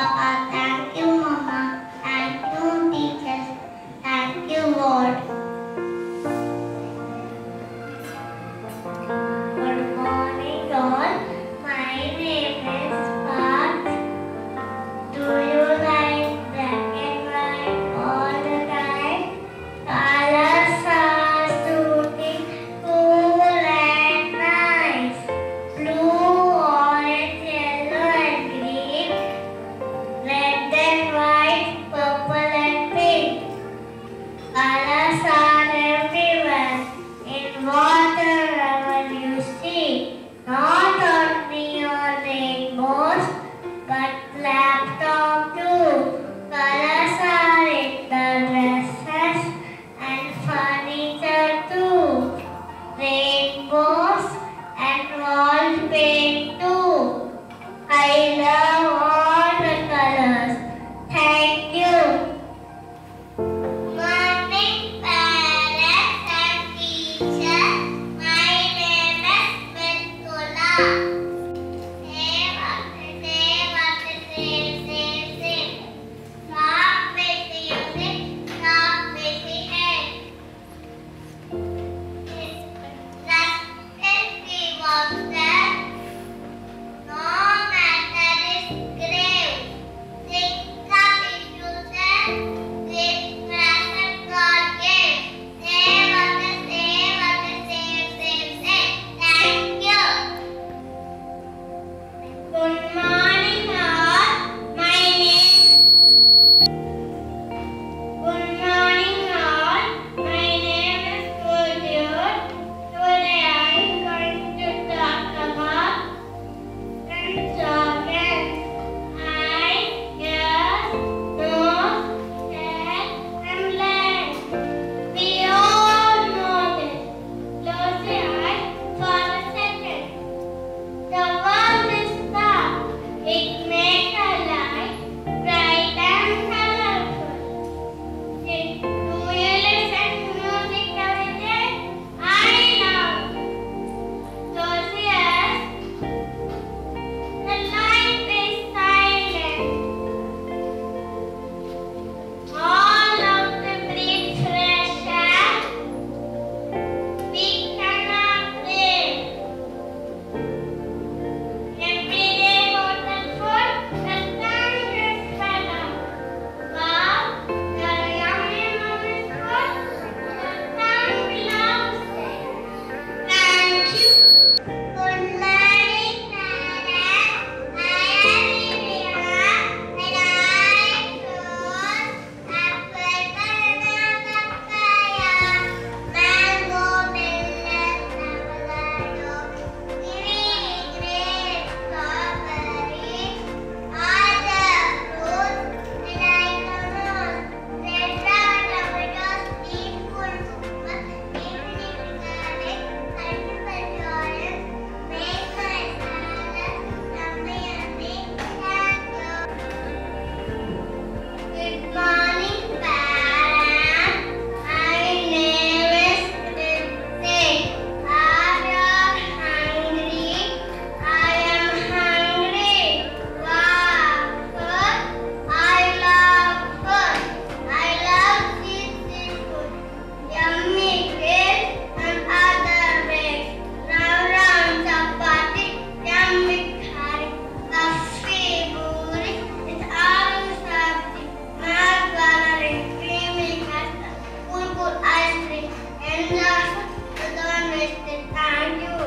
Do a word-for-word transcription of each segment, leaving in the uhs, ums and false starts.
Papa. Thank you, Mama. Thank you, teachers. Thank you, Lord. Good morning, all. My name is Parth. Do you like black and white all the time? Colors are suiting, cool and nice. Blue, orange, yellow and green. Red and white, purple and pink. Colors are everywhere, in whatever you see. Not only on rainbows, but laptop too. Colors are in the dresses and furniture too. Rainbows and wall paint too. I love all the colors. Thank you. Morning, parents and teachers. My name is Mitula. Say what, say what, say, say, say. Stop with the music, stop with the head. Just if we walk there, no matter is grave. Think up if you say. This present God gave. Say what the say, what the say, say, say. Thank you. Good morning, all. My name. Good morning, all. My name is Juliet. Today I am going to talk about instruments. Eye, ears, nose, head, and legs. We all know this. Close your eyes for a second. The world is dark. It makes a light bright and colorful. Did- Do you listen to music every day? I love it. Close your eyes. The light is silent. All of the breathe fresh air. We cannot live. Every day for the food, the sun is better. Wow, the yummy mommy's food, the sun belongs there. Thank you. Good morning, parents. I am Vivian and I chose apple, banana, papaya, mango, melon, avocado, kiwi, grape, strawberry, all the fruits, and I know red, brown, tomatoes, beet, cucumber, evening garlic, cultivar orange, make my salad, yummy, yummy. Thank you. Good morning, parents. My name is Prithvi. Are you hungry? I am hungry. Wow, food. I love food. I love cheesy food, yummy cakes and other bakes. Round round chapati, yummy curry, puffy puri, it's aloo sabji, milk coloring, creamy custard, cool cool ice cream, and lots of don't waste it. Thank you.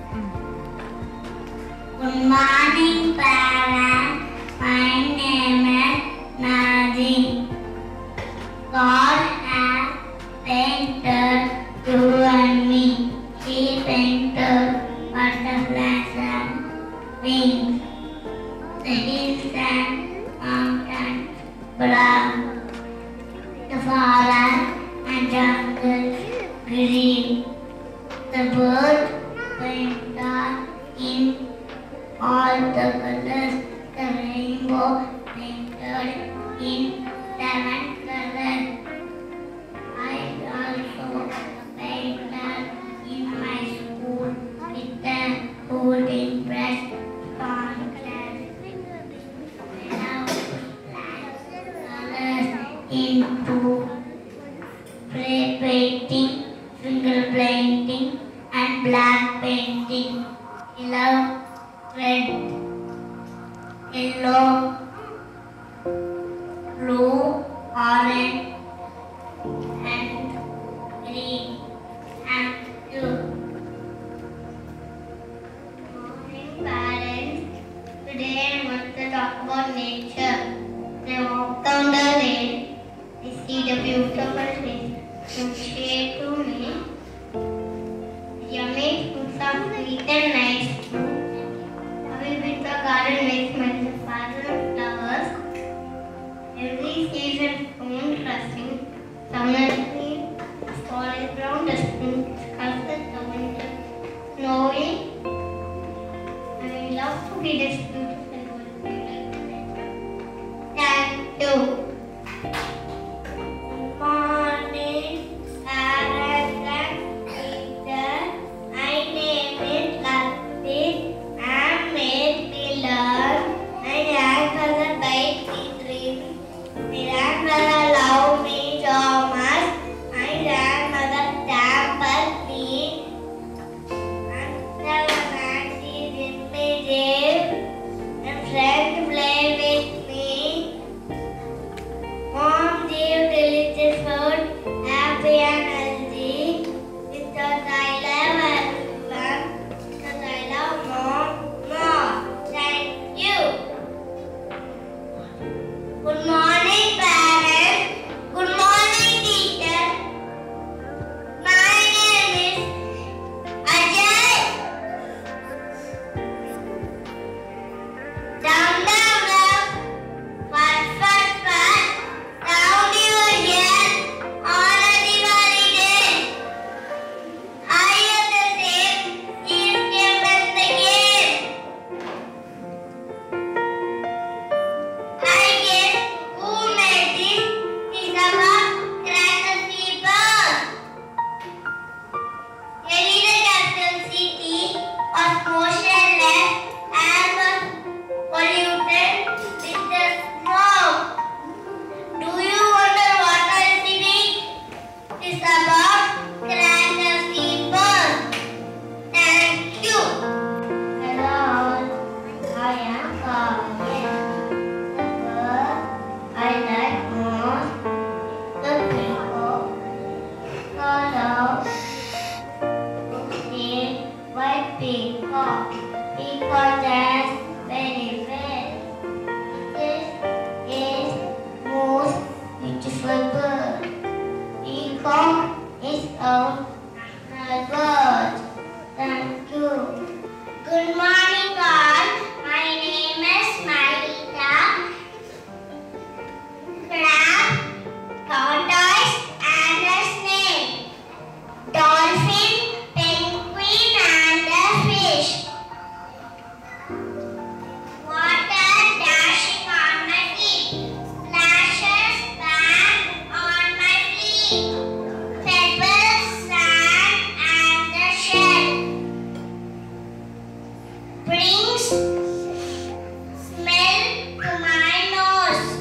Good morning, parents. My name is Nazi. God has painted you and me. He painted butterflies and wings, the hills and mountains, brown, the forest and jungle, green, the birds painted in all the colors, the rainbow painted in seven colors. I also painted in my school with the holding brush, fun class. I love you. Good morning, parents and teachers. My name is Latif. I am made me learn. My grandfather bade me dream. My grandfather loved me so much. My grandmother pampered me. Uncle and auntie did me deep. My friends play with me. Mom gave delicious food, happy and healthy. Because I love everyone. Because I love mom more. Thank you. Good morning, parents. Good morning, teacher. My name is Ajay. Down, down, down. Fat, fat, fat. Round your head on a Diwali day. I am the same. Each game and the game. I guess who made this is about cracker fever. Earlier capital city was motionless and was polluted with the smoke. Do you wonder what I think? It's about cracker fever. Thank you. Hello, I am Kavya. The bird I like most, the peacock. Hello, is white peacock. Peacock is very fair. This is most beautiful bird. Peacock is our national bird. Thank you. Good morning, all. My name is Marita. Crab, tortoise, and a snake. Dolphin, penguin, and a fish. Water dashing on my feet. Splashes bang on my feet. Pebbles, sand, and the shell. Brings smell to my nose.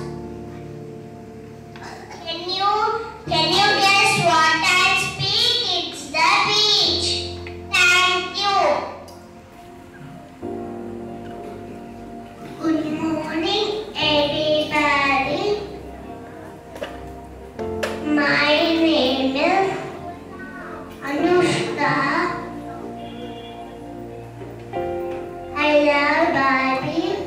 Can you can you guess what I speak? It's the beach. Thank you. Good morning, everybody. My name is Anushka. I love Barbie.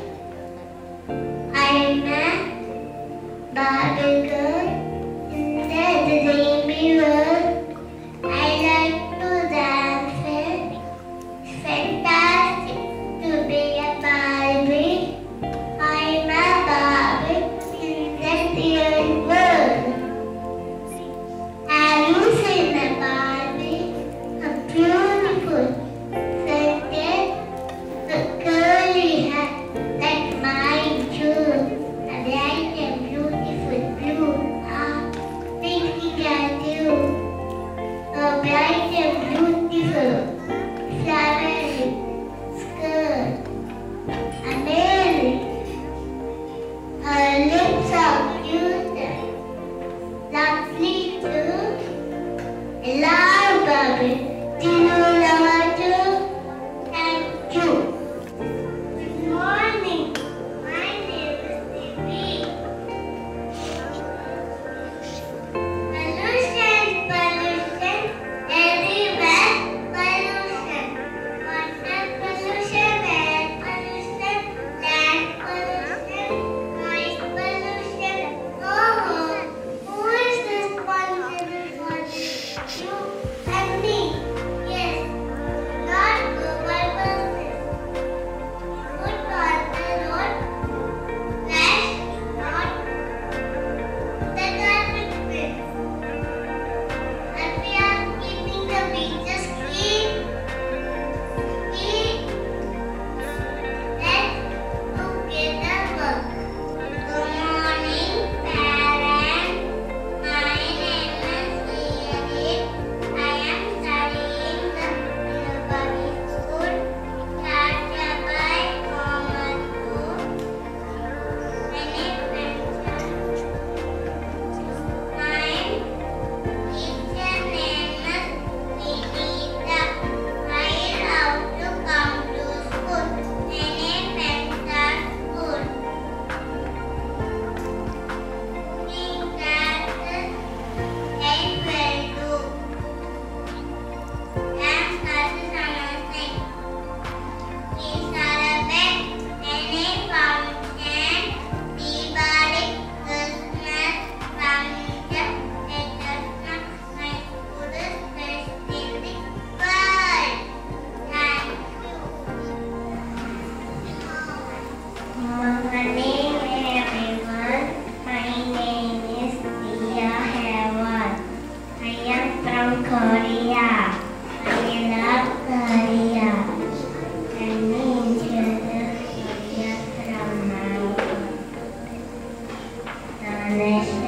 I'm a Barbie girl in the dreamy world. I like to dance. It's fantastic to be a Barbie. I'm a Barbie in the real world. Have you seen a Barbie? A beautiful, scented, the curly hair like mine too. A bright and beautiful blue eye thinking at you. A bright and beautiful flowery skirt. Amazing. Her lips are cute. Lovely too. I love Barbie. Do you love her too? Thank you. Good morning. My name is Devi. Pollution, pollution, everywhere pollution. Water pollution, air pollution, land pollution, noise pollution. Oh, who is responsible for this? You and me. Yes, not go by buses. Put on the road, flash Cross